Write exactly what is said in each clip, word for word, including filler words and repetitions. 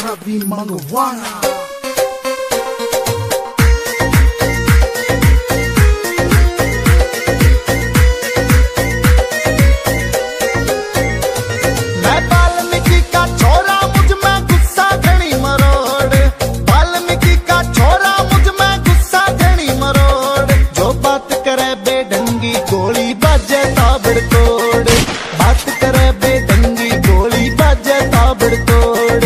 Ravi Mangwana. गोली बाजे ताबड़तोड़, बात करे बेढंगी गोली बाजे ताबड़तोड़।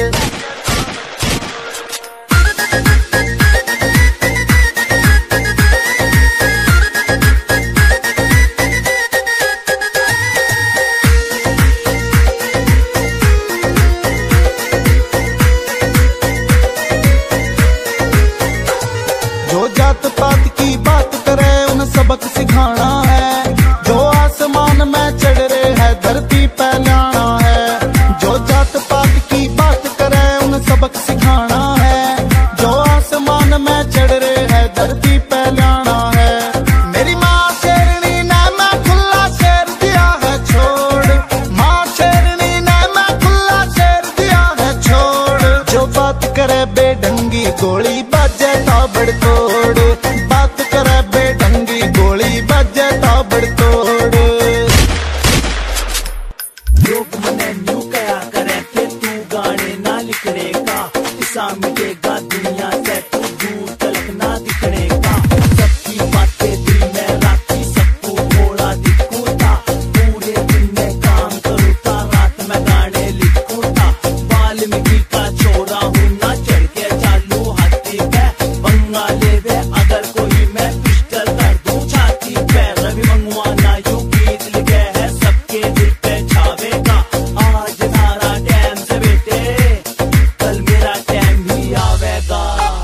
जो जात पात की बात करे उन सबक सिखाना है, जो आसमान में चढ़ रहे है धरती पे लाना है। जो जात पात की बात करे उन सबक सिखाना है, जो आसमान में चढ़ रहे है धरती पे लाना है। मेरी माँ शेरनी ने मैं खुला शेर दिया है छोड़, माँ शेरनी ने मैं खुला शेर दिया है छोड़। जो बात करे बेढंगी गोली बाजे ताबड़तोड़, बात करे बेढंगी गोली बाजे ताबड़तोड़। लोग मने न्यू कया करे कि तू गाने ना लिखने का, ऐसा मिलेगा दुनिया से तू दूर तलक ना दिखने का। सबकी बातें दिल में राखी सबको थोड़ा दिखूता, पूरे दिन में काम करूता रात में गाने लिखूता। वाल्मीकि का छोरा हूँ ना चढ़ के चालू हाथी पे, बंगाले वे अगर कोई मैं पिस्टल कर दूं छाती पे। रवि मंगवाना यू गीत लिखे है सबके दिल पे छावेगा। आज सारा टाइम से बेटे कल मेरा टाइम भी आवेगा।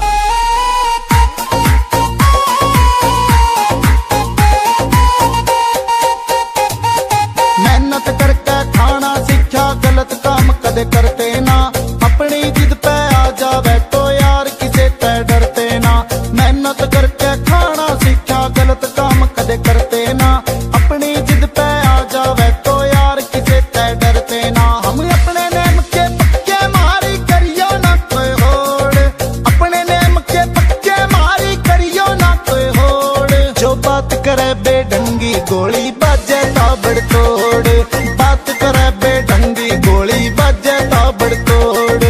मेहनत करके खाना सीखा गलत काम कदे करते ना, अपनी जिद पे आ जावे तो यार किसे ते डरते ना। मेहनत करके खाना सीखा गलत काम कदे करते ना, अपनी जिद पे आ जावे तो यार किसे ते डरते ना। हम अपने नेम के पक्के मारी करियो ना कोई होड़, अपने नेम के पक्के मारी करियो ना कोई होड़। जो बात करे बेढंगी गोली बाजे ताबड़तोड़, बात करे बेढंगी गोली बाजे ताबड़तोड़।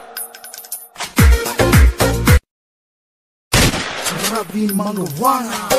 Ravi Mangwana.